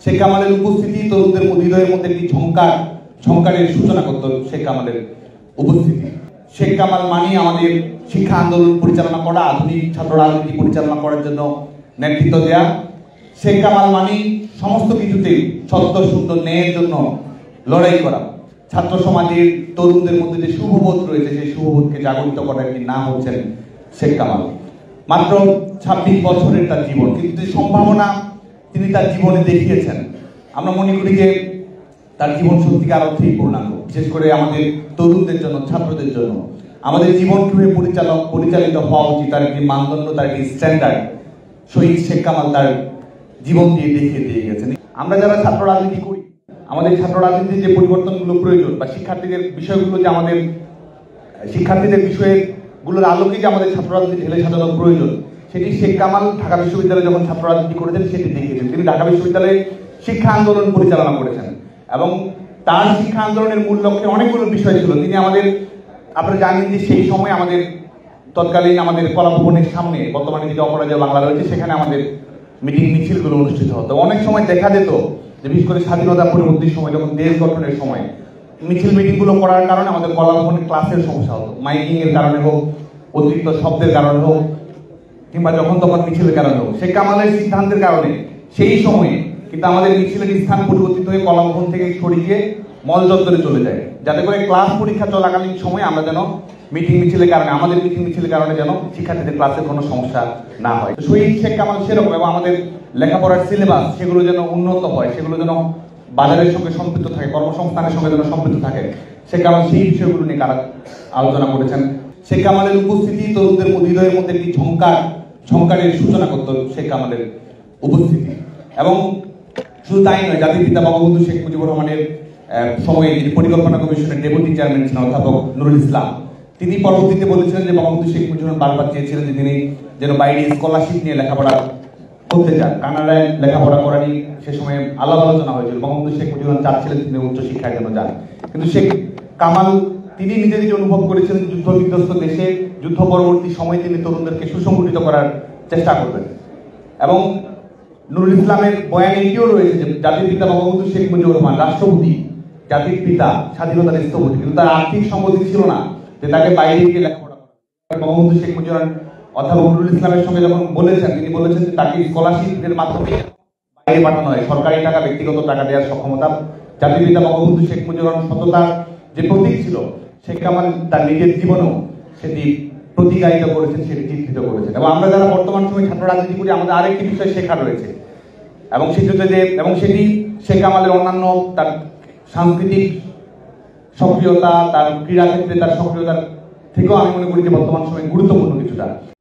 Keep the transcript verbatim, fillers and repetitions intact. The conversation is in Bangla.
শেখ কামালের উপস্থিতি তরুণদের হৃদয়ের মধ্যে একটি ঝংকার ঝংকারের সূচনা করত শেখ কামালের উপস্থিতি। শেখ কামাল মানে আমাদের শিক্ষা আন্দোলন পরিচালনা করা, আধুনিক ছাত্র রাজনীতি পরিচালনা করার জন্য নেতৃত্ব দেয়া। শেখ কামাল মানে সমস্ত কিছুতেই সত্য সুন্দর ন্যায়ের জন্য লড়াই করা। ছাত্র সমাজের তরুণদের মধ্যে যে শুভবোধ রয়েছে সেই শুভবোধকে জাগরিত করার একটি নাম হচ্ছেন শেখ কামাল। মাত্র ছাব্বিশ বছরের তার জীবন, কিন্তু যে সম্ভাবনা তিনি তার জীবনে দেখিয়েছেন, আমরা মনে করি যে তার জীবন সত্যিকার অর্থেই পূর্ণাঙ্গ। বিশেষ করে আমাদের তরুণদের জন্য, ছাত্রদের জন্য আমাদের জীবন কিভাবে পরিচালক পরিচালিত হওয়া উচিত তার একটি মানদণ্ড, তার একটি স্ট্যান্ডার্ড শহীদ শেখ কামাল তার জীবন দিয়ে দেখিয়ে দিয়ে গেছেন। আমরা যারা ছাত্র রাজনীতি করি, আমাদের ছাত্র রাজনীতির যে পরিবর্তনগুলো প্রয়োজন বা শিক্ষার্থীদের বিষয়গুলো যে আমাদের শিক্ষার্থীদের বিষয়গুলোর আলোকে যে আমাদের ছাত্র রাজনীতি ঢেলে সাজানো প্রয়োজন, সেটি শেখ কামাল ঢাকা বিশ্ববিদ্যালয়ে যখন ছাত্র রাজনীতি করেছেন সেটি দেখিয়েছেন। তিনি ঢাকা বিশ্ববিদ্যালয়ে শিক্ষা আন্দোলন পরিচালনা করেছেন এবং তার শিক্ষা আন্দোলনের মূল লক্ষ্যে অনেকগুলো বিষয় ছিল। তিনি আমাদের, আপনারা জানেন যে সেই সময় আমাদের তৎকালীন আমাদের কলাভবনের সামনে, বর্তমানে যেটা অপরাজয় বাংলা রয়েছে, সেখানে আমাদের মিটিং মিছিলগুলো অনুষ্ঠিত হতো। অনেক সময় দেখা যেত যে বিশেষ করে স্বাধীনতা পরবর্তী সময় যখন দেশ গঠনের সময় মিছিল মিটিংগুলো করার কারণে আমাদের কলাভবনের ক্লাসের সমস্যা হতো, মাইকিং এর কারণে হোক, অতিরিক্ত শব্দের কারণে হোক, কিংবা যখন তখন মিছিলের কারণে হোক। শেখ কামালের সিদ্ধান্তের কারণে সেই সময়ে কিন্তু আমাদের মিছিলের স্থান পরিবর্তিত হয়ে কলাভবন থেকে সরিয়ে গিয়ে মল চত্বরে চলে যায়, যাতে করে ক্লাস পরীক্ষা চলাকালীন সময় আমরা যেন মিটিং মিছিলের কারণে আমাদের মিটিং মিছিলের কারণে যেন শিক্ষার্থীদের ক্লাসের কোনো সমস্যা না হয়। শহীদ শেখ কামাল সেরকম, এবং আমাদের লেখাপড়ার সিলেবাস সেগুলো যেন উন্নত হয়, সেগুলো যেন বাজারের সঙ্গে সম্পৃক্ত থাকে, কর্মসংস্থানের সঙ্গে যেন সম্পৃক্ত থাকে। শেখ কামাল সেই বিষয়গুলো নিয়ে কারা আলোচনা করেছেন। শেখ কামালের উপস্থিতি তরুণদের হৃদয়ের মধ্যে একটি ঝংকার ঝংকারের সূচনা করত শেখ কামালের উপস্থিতি। এবং শুধু তাই নয়, জাতির পিতা বঙ্গবন্ধু শেখ মুজিবুর রহমানের সময়ে যিনি পরিকল্পনা কমিশনের ডেপুটি চেয়ারম্যান ছিলেন অধ্যাপক নুরুল ইসলাম, তিনি পরবর্তীতে বলেছিলেন যে বঙ্গবন্ধু শেখ মুজিবুর বারবার চেয়েছিলেন যে তিনি যেন বাইরে স্কলারশিপ নিয়ে লেখাপড়া করতে চান, কানাডায় লেখাপড়া করা নিয়ে সে সময় আলাপ আলোচনা হয়েছিল। বঙ্গবন্ধু শেখ মুজিবুর চাচ্ছিলেন তিনি উচ্চশিক্ষার জন্য যান, কিন্তু শেখ কামাল তিনি নিজে নিজে অনুভব করেছিলেন যুদ্ধ বিধ্বস্ত দেশে যুদ্ধ পরবর্তী সময়ে তিনি তরুণদেরকে সুসংগঠিত করার চেষ্টা করবেন। এবং নুরুল ইসলামের বয়ানে এটিও রয়েছে যে জাতির পিতা বঙ্গবন্ধু শেখ মুজিবুর রহমান রাষ্ট্রপতি, জাতির পিতা, স্বাধীনতার স্থপতি, কিন্তু তার আর্থিক সম্পত্তি ছিল না যে তাকে বাইরে গিয়ে লেখাপড়া করা। বঙ্গবন্ধু শেখ মুজিবুর অধ্যাপক নুরুল ইসলামের সঙ্গে যখন বলেছেন, তিনি বলেছেন যে তাকে স্কলারশিপের মাধ্যমে বাইরে পাঠানো হয়, সরকারি টাকা, ব্যক্তিগত টাকা দেওয়ার সক্ষমতা। জাতির পিতা বঙ্গবন্ধু শেখ মুজিবুর সততার যে প্রতীক ছিল, শেখ কামাল তার নিজের জীবনেও সেটি প্রতিগায়িত করেছেন, সেটি চিত্রিত করেছেন। এবং আমরা যারা বর্তমান সময় ছাত্র রাজনীতি করি, আমাদের আরেকটি বিষয় শেখা রয়েছে, এবং সেটি যে এবং সেটি শেখ কামালের অন্যান্য তার সাংস্কৃতিক সক্রিয়তা, তার ক্রীড়া ক্ষেত্রে তার সক্রিয়তার থেকেও আমি মনে করি যে বর্তমান সময়ে গুরুত্বপূর্ণ কিছুটা।